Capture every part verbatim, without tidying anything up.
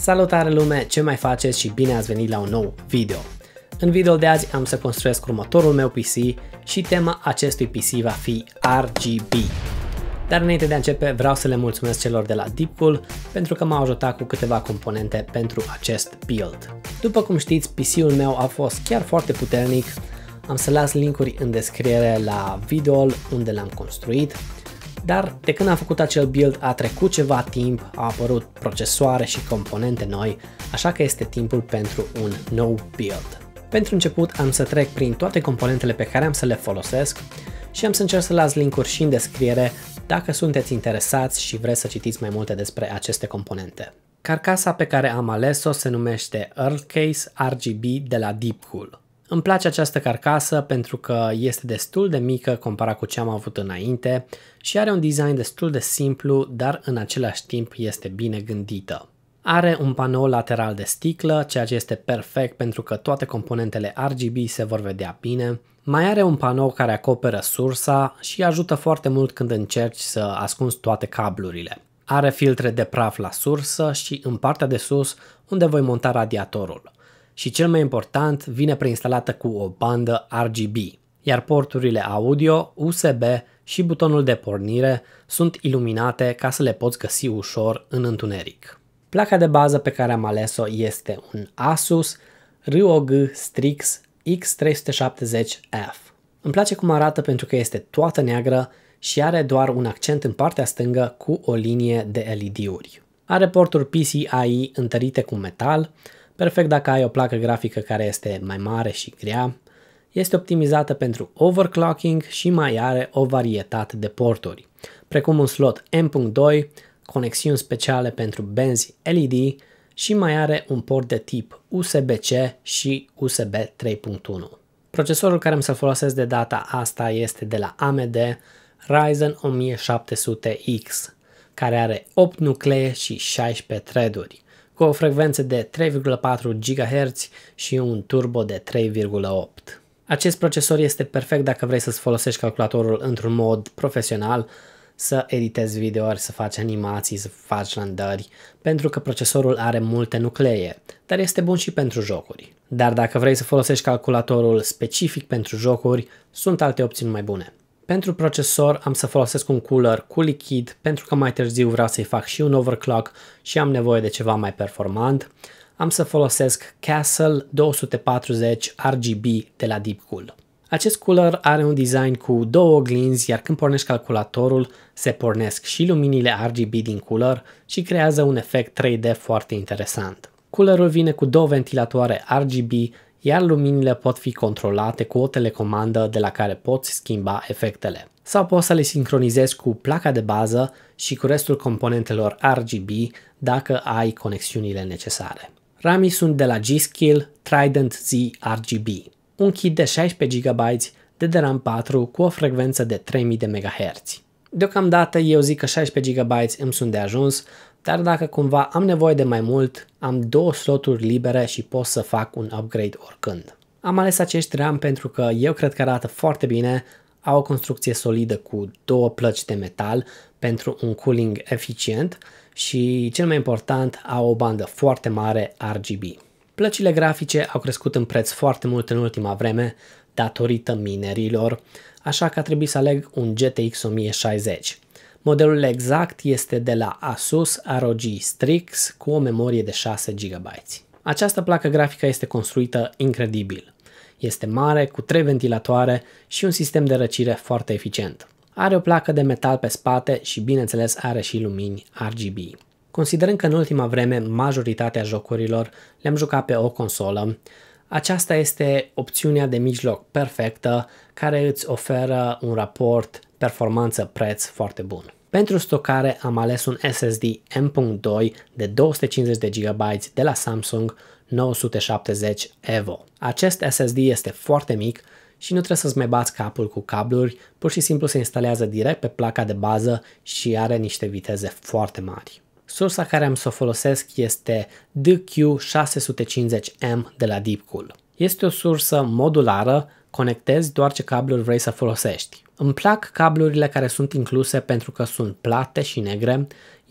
Salutare lume, ce mai faceți și bine ați venit la un nou video. În video de azi am să construiesc următorul meu P C și tema acestui P C va fi R G B. Dar înainte de a începe vreau să le mulțumesc celor de la Deepcool pentru că m-au ajutat cu câteva componente pentru acest build. După cum știți, P C-ul meu a fost chiar foarte puternic, am să las linkuri în descriere la video-ul unde l-am construit. Dar de când am făcut acel build a trecut ceva timp, au apărut procesoare și componente noi, așa că este timpul pentru un nou build. Pentru început am să trec prin toate componentele pe care am să le folosesc și am să încerc să las linkuri și în descriere dacă sunteți interesați și vreți să citiți mai multe despre aceste componente. Carcasa pe care am ales-o se numește Earl Case R G B de la Deepcool. Îmi place această carcasă pentru că este destul de mică comparat cu ce am avut înainte și are un design destul de simplu, dar în același timp este bine gândită. Are un panou lateral de sticlă, ceea ce este perfect pentru că toate componentele R G B se vor vedea bine. Mai are un panou care acoperă sursa și ajută foarte mult când încerci să ascunzi toate cablurile. Are filtre de praf la sursă și în partea de sus unde voi monta radiatorul. Și cel mai important, vine preinstalată cu o bandă R G B, iar porturile audio, U S B și butonul de pornire sunt iluminate ca să le poți găsi ușor în întuneric. Placa de bază pe care am ales-o este un Asus R O G Strix X trei sute șaptezeci F. Îmi place cum arată pentru că este toată neagră și are doar un accent în partea stângă cu o linie de L E D-uri. Are porturi P C I E întărite cu metal, perfect dacă ai o placă grafică care este mai mare și grea. Este optimizată pentru overclocking și mai are o varietate de porturi, precum un slot M doi, conexiuni speciale pentru benzi L E D și mai are un port de tip U S B C și U S B trei punct unu. Procesorul care am să-l folosesc de data asta este de la A M D Ryzen o mie șapte sute X, care are opt nuclee și șaisprezece thread-uri, cu o frecvență de trei virgulă patru gigahertz și un turbo de trei virgulă opt. Acest procesor este perfect dacă vrei să-ți folosești calculatorul într-un mod profesional, să editezi videouri, să faci animații, să faci randări, pentru că procesorul are multe nuclee, dar este bun și pentru jocuri. Dar dacă vrei să folosești calculatorul specific pentru jocuri, sunt alte opțiuni mai bune. Pentru procesor am să folosesc un cooler cu lichid pentru că mai târziu vreau să-i fac și un overclock și am nevoie de ceva mai performant. Am să folosesc Castle două sute patruzeci R G B de la Deepcool. Acest cooler are un design cu două oglinzi, iar când pornești calculatorul se pornesc și luminile R G B din cooler și creează un efect trei D foarte interesant. Coolerul vine cu două ventilatoare R G B, iar luminile pot fi controlate cu o telecomandă de la care poți schimba efectele. Sau poți să le sincronizezi cu placa de bază și cu restul componentelor R G B dacă ai conexiunile necesare. RAMii sunt de la G-Skill Trident Z R G B. Un kit de șaisprezece gigabyte de D RAM patru cu o frecvență de trei mii de megahertz. Deocamdată eu zic că șaisprezece gigabyte îmi sunt de ajuns, dar dacă cumva am nevoie de mai mult, am două sloturi libere și pot să fac un upgrade oricând. Am ales acești RAM pentru că eu cred că arată foarte bine, au o construcție solidă cu două plăci de metal pentru un cooling eficient și, cel mai important, au o bandă foarte mare R G B. Plăcile grafice au crescut în preț foarte mult în ultima vreme datorită minerilor, așa că a trebuit să aleg un G T X o mie șaizeci. Modelul exact este de la Asus R O G Strix cu o memorie de șase gigabyte. Această placă grafică este construită incredibil. Este mare, cu trei ventilatoare și un sistem de răcire foarte eficient. Are o placă de metal pe spate și, bineînțeles, are și lumini R G B. Considerând că în ultima vreme majoritatea jocurilor le-am jucat pe o consolă, aceasta este opțiunea de mijloc perfectă care îți oferă un raport performanță-preț foarte bun. Pentru stocare am ales un S S D M doi de două sute cincizeci de gigabyte de la Samsung nouă sute șaptezeci Evo. Acest S S D este foarte mic și nu trebuie să-ți mai bați capul cu cabluri, pur și simplu se instalează direct pe placa de bază și are niște viteze foarte mari. Sursa care am să o folosesc este D Q șase sute cincizeci M de la Deepcool. Este o sursă modulară, conectezi doar ce cabluri vrei să folosești. Îmi plac cablurile care sunt incluse pentru că sunt plate și negre,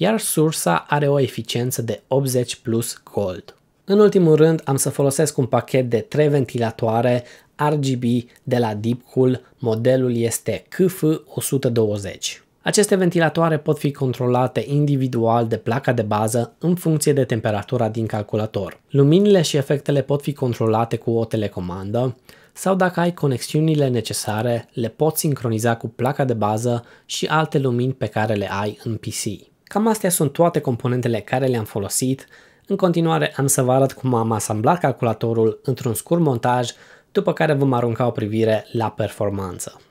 iar sursa are o eficiență de optzeci plus Gold. În ultimul rând am să folosesc un pachet de trei ventilatoare R G B de la Deepcool, modelul este K F o sută douăzeci. Aceste ventilatoare pot fi controlate individual de placa de bază în funcție de temperatura din calculator. Luminile și efectele pot fi controlate cu o telecomandă sau dacă ai conexiunile necesare, le poți sincroniza cu placa de bază și alte lumini pe care le ai în P C. Cam astea sunt toate componentele care le-am folosit. În continuare am să vă arăt cum am asamblat calculatorul într-un scurt montaj, după care vom arunca o privire la performanță.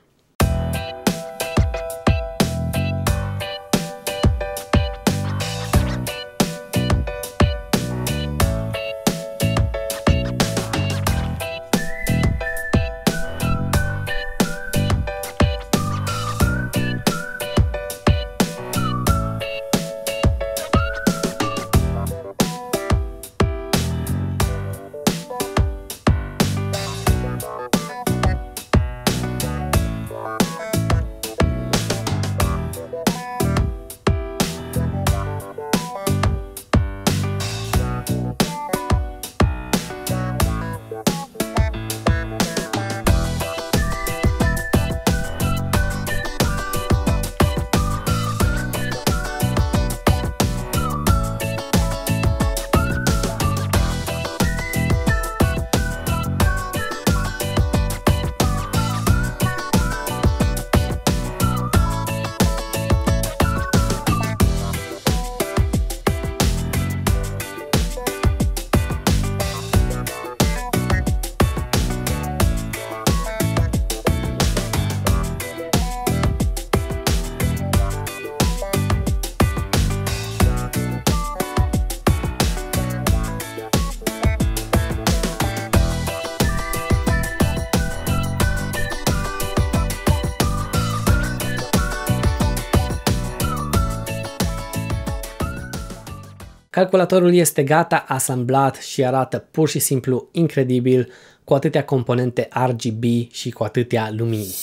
Calculatorul este gata, asamblat și arată pur și simplu incredibil, cu atâtea componente R G B și cu atâtea lumini.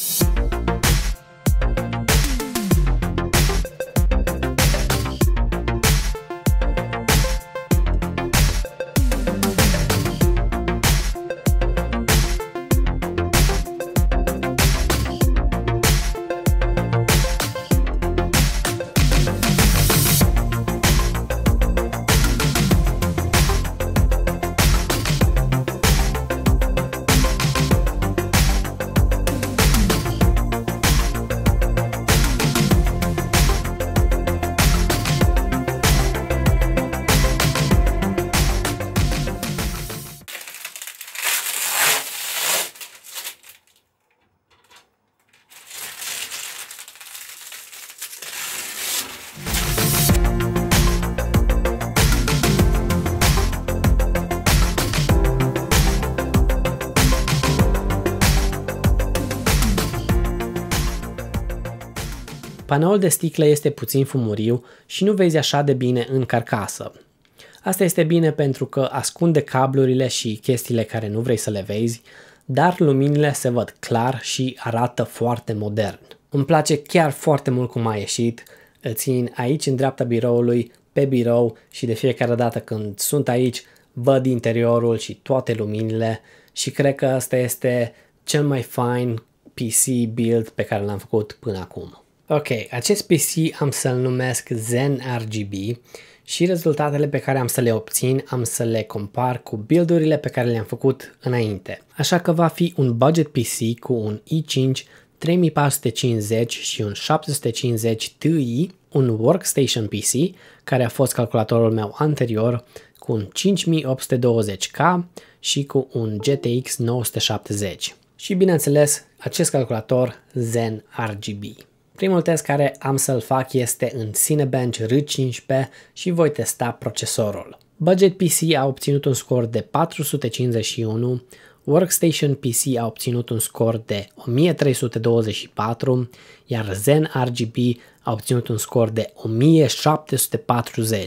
Panoul de sticlă este puțin fumuriu și nu vezi așa de bine în carcasă. Asta este bine pentru că ascunde cablurile și chestiile care nu vrei să le vezi, dar luminile se văd clar și arată foarte modern. Îmi place chiar foarte mult cum a ieșit, îl țin aici în dreapta biroului, pe birou și de fiecare dată când sunt aici văd interiorul și toate luminile și cred că asta este cel mai fain P C build pe care l-am făcut până acum. Ok, acest P C am să-l numesc Zen R G B și rezultatele pe care am să le obțin am să le compar cu buildurile pe care le-am făcut înainte. Așa că va fi un budget P C cu un i cinci trei mii patru sute cincizeci și un șapte sute cincizeci Ti, un workstation P C care a fost calculatorul meu anterior cu un cinci mii opt sute douăzeci K și cu un G T X nouă sute șaptezeci și bineînțeles acest calculator Zen R G B. Primul test care am să-l fac este în Cinebench R cincisprezece și voi testa procesorul. Budget P C a obținut un scor de patru sute cincizeci și unu, Workstation P C a obținut un scor de o mie trei sute douăzeci și patru, iar Zen R G B a obținut un scor de o mie șapte sute patruzeci.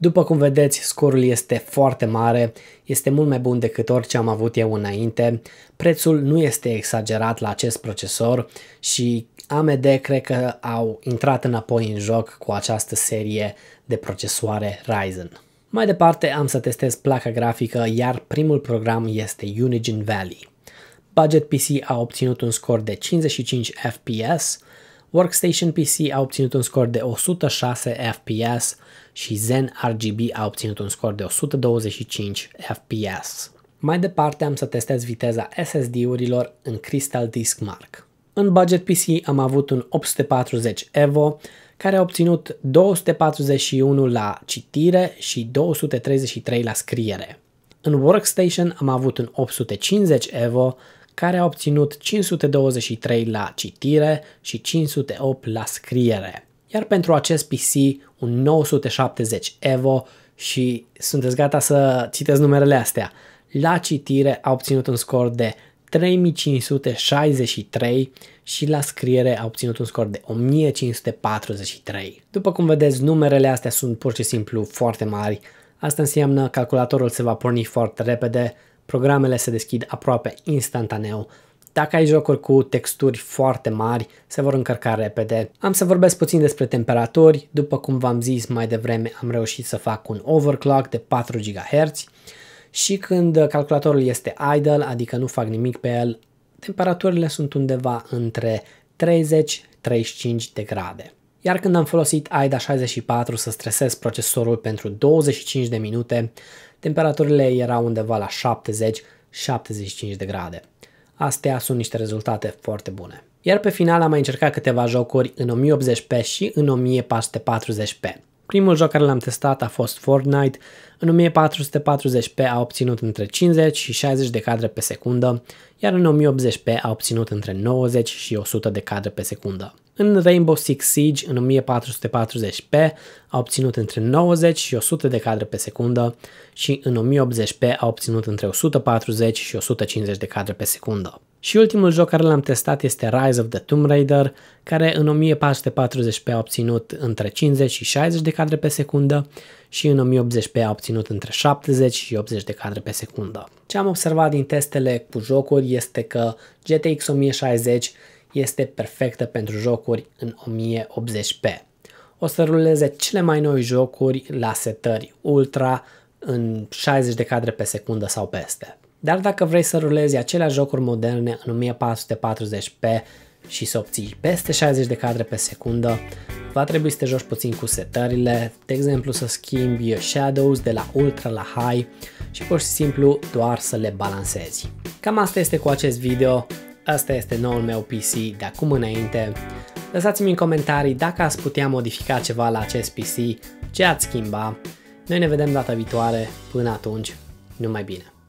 După cum vedeți, scorul este foarte mare, este mult mai bun decât orice am avut eu înainte, prețul nu este exagerat la acest procesor și A M D cred că au intrat înapoi în joc cu această serie de procesoare Ryzen. Mai departe am să testez placa grafică, iar primul program este Unigine Valley. Budget P C a obținut un scor de cincizeci și cinci F P S, Workstation P C a obținut un scor de o sută șase F P S și Zen R G B a obținut un scor de o sută douăzeci și cinci F P S. Mai departe am să testez viteza S S D-urilor în Crystal Disk Mark. În Budget P C am avut un opt sute patruzeci Evo care a obținut două sute patruzeci și unu la citire și două sute treizeci și trei la scriere. În Workstation am avut un opt sute cincizeci Evo care a obținut cinci sute douăzeci și trei la citire și cinci sute opt la scriere. Iar pentru acest P C un nouă sute șaptezeci Evo și sunteți gata să citeți numerele astea. La citire a obținut un scor de trei mii cinci sute șaizeci și trei și la scriere a obținut un scor de o mie cinci sute patruzeci și trei. După cum vedeți, numerele astea sunt pur și simplu foarte mari. Asta înseamnă că calculatorul se va porni foarte repede, programele se deschid aproape instantaneu. Dacă ai jocuri cu texturi foarte mari, se vor încărca repede. Am să vorbesc puțin despre temperaturi. După cum v-am zis mai devreme, am reușit să fac un overclock de patru gigahertz și când calculatorul este idle, adică nu fac nimic pe el, temperaturile sunt undeva între treizeci - treizeci și cinci de grade. Iar când am folosit A I D A șaizeci și patru să stresez procesorul pentru douăzeci și cinci de minute, temperaturile erau undeva la șaptezeci - șaptezeci și cinci de grade. Astea sunt niște rezultate foarte bune. Iar pe final am mai încercat câteva jocuri în o mie optzeci p și în o mie patru sute patruzeci p. Primul joc care l-am testat a fost Fortnite. În o mie patru sute patruzeci p a obținut între cincizeci și șaizeci de cadre pe secundă, iar în o mie optzeci p a obținut între nouăzeci și o sută de cadre pe secundă. În Rainbow Six Siege, în o mie patru sute patruzeci p, a obținut între nouăzeci și o sută de cadre pe secundă și în o mie optzeci p a obținut între o sută patruzeci și o sută cincizeci de cadre pe secundă. Și ultimul joc care l-am testat este Rise of the Tomb Raider, care în o mie patru sute patruzeci p a obținut între cincizeci și șaizeci de cadre pe secundă și în o mie optzeci p a obținut între șaptezeci și optzeci de cadre pe secundă. Ce am observat din testele cu jocuri este că G T X o mie șaizeci este perfectă pentru jocuri în o mie optzeci p. O să ruleze cele mai noi jocuri la setări ultra în șaizeci de cadre pe secundă sau peste. Dar dacă vrei să rulezi aceleași jocuri moderne în o mie patru sute patruzeci p și să obții peste șaizeci de cadre pe secundă, va trebui să te joci puțin cu setările, de exemplu să schimbi shadows de la ultra la high și pur și simplu doar să le balancezi. Cam asta este cu acest video. Asta este noul meu P C de acum înainte. Lăsați-mi în comentarii dacă ați putea modifica ceva la acest P C, ce ați schimba. Noi ne vedem data viitoare. Până atunci, numai bine!